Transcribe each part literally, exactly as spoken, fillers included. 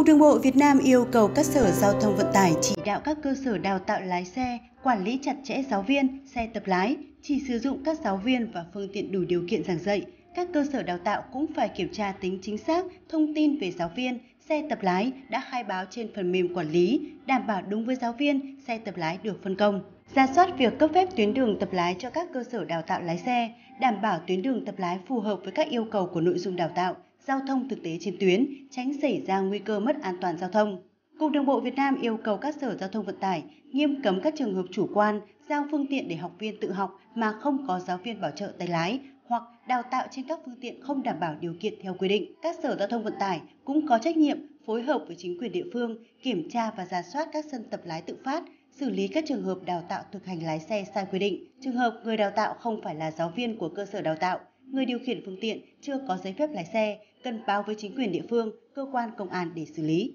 Cục Đường bộ Việt Nam yêu cầu các sở giao thông vận tải chỉ đạo các cơ sở đào tạo lái xe, quản lý chặt chẽ giáo viên, xe tập lái, chỉ sử dụng các giáo viên và phương tiện đủ điều kiện giảng dạy. Các cơ sở đào tạo cũng phải kiểm tra tính chính xác thông tin về giáo viên, xe tập lái đã khai báo trên phần mềm quản lý, đảm bảo đúng với giáo viên, xe tập lái được phân công. Rà soát việc cấp phép tuyến đường tập lái cho các cơ sở đào tạo lái xe, đảm bảo tuyến đường tập lái phù hợp với các yêu cầu của nội dung đào tạo, giao thông thực tế trên tuyến, tránh xảy ra nguy cơ mất an toàn giao thông. Cục Đường bộ Việt Nam yêu cầu các sở giao thông vận tải nghiêm cấm các trường hợp chủ quan giao phương tiện để học viên tự học mà không có giáo viên bảo trợ tay lái hoặc đào tạo trên các phương tiện không đảm bảo điều kiện theo quy định. Các sở giao thông vận tải cũng có trách nhiệm phối hợp với chính quyền địa phương kiểm tra và rà soát các sân tập lái tự phát, xử lý các trường hợp đào tạo thực hành lái xe sai quy định. Trường hợp người đào tạo không phải là giáo viên của cơ sở đào tạo, người điều khiển phương tiện chưa có giấy phép lái xe, cần báo với chính quyền địa phương, cơ quan công an để xử lý.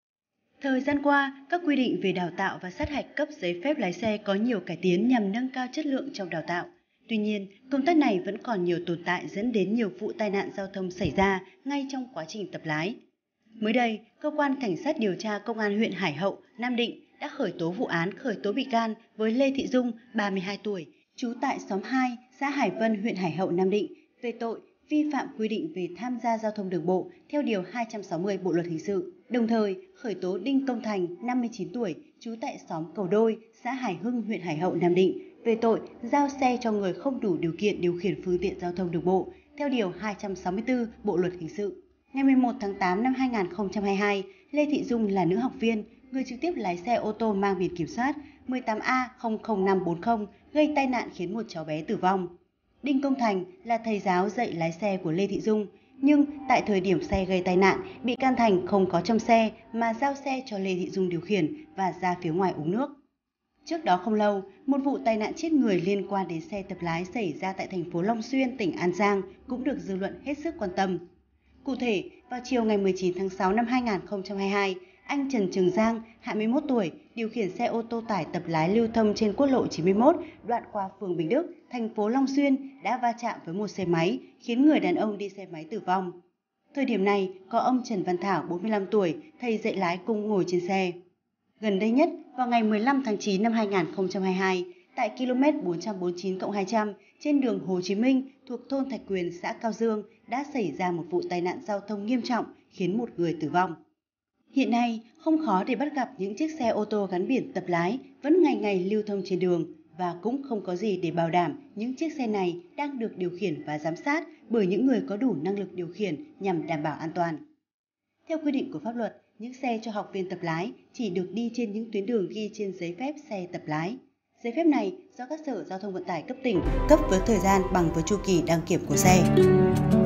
Thời gian qua, các quy định về đào tạo và sát hạch cấp giấy phép lái xe có nhiều cải tiến nhằm nâng cao chất lượng trong đào tạo. Tuy nhiên, công tác này vẫn còn nhiều tồn tại dẫn đến nhiều vụ tai nạn giao thông xảy ra ngay trong quá trình tập lái. Mới đây, Cơ quan Cảnh sát điều tra Công an huyện Hải Hậu, Nam Định đã khởi tố vụ án khởi tố bị can với Lê Thị Dung, ba mươi hai tuổi, trú tại xóm hai, xã Hải Vân, huyện Hải Hậu, Nam Định, về tội vi phạm quy định về tham gia giao thông đường bộ theo Điều hai trăm sáu mươi Bộ Luật Hình sự. Đồng thời, khởi tố Đinh Công Thành, năm mươi chín tuổi, trú tại xóm Cầu Đôi, xã Hải Hưng, huyện Hải Hậu, Nam Định, về tội giao xe cho người không đủ điều kiện điều khiển phương tiện giao thông đường bộ theo Điều hai trăm sáu mươi tư Bộ Luật Hình sự. Ngày mười một tháng tám năm hai nghìn không trăm hai mươi hai, Lê Thị Dung là nữ học viên, người trực tiếp lái xe ô tô mang biển kiểm soát mười tám A không không năm bốn không gây tai nạn khiến một cháu bé tử vong. Đinh Công Thành là thầy giáo dạy lái xe của Lê Thị Dung, nhưng tại thời điểm xe gây tai nạn, bị can Thành không có trong xe mà giao xe cho Lê Thị Dung điều khiển và ra phía ngoài uống nước. Trước đó không lâu, một vụ tai nạn chết người liên quan đến xe tập lái xảy ra tại thành phố Long Xuyên, tỉnh An Giang cũng được dư luận hết sức quan tâm. Cụ thể, vào chiều ngày mười chín tháng sáu năm hai nghìn không trăm hai mươi hai, anh Trần Trường Giang, hai mươi mốt tuổi, điều khiển xe ô tô tải tập lái lưu thông trên quốc lộ chín mươi mốt, đoạn qua phường Bình Đức, thành phố Long Xuyên đã va chạm với một xe máy, khiến người đàn ông đi xe máy tử vong. Thời điểm này, có ông Trần Văn Thảo, bốn mươi lăm tuổi, thầy dạy lái cùng ngồi trên xe. Gần đây nhất, vào ngày mười lăm tháng chín năm hai nghìn không trăm hai mươi hai, tại km bốn trăm bốn mươi chín cộng hai trăm trên đường Hồ Chí Minh thuộc thôn Thạch Quyền, xã Cao Dương đã xảy ra một vụ tai nạn giao thông nghiêm trọng khiến một người tử vong. Hiện nay, không khó để bắt gặp những chiếc xe ô tô gắn biển tập lái vẫn ngày ngày lưu thông trên đường và cũng không có gì để bảo đảm những chiếc xe này đang được điều khiển và giám sát bởi những người có đủ năng lực điều khiển nhằm đảm bảo an toàn. Theo quy định của pháp luật, những xe cho học viên tập lái chỉ được đi trên những tuyến đường ghi trên giấy phép xe tập lái. Giấy phép này do các sở giao thông vận tải cấp tỉnh cấp với thời gian bằng với chu kỳ đăng kiểm của xe.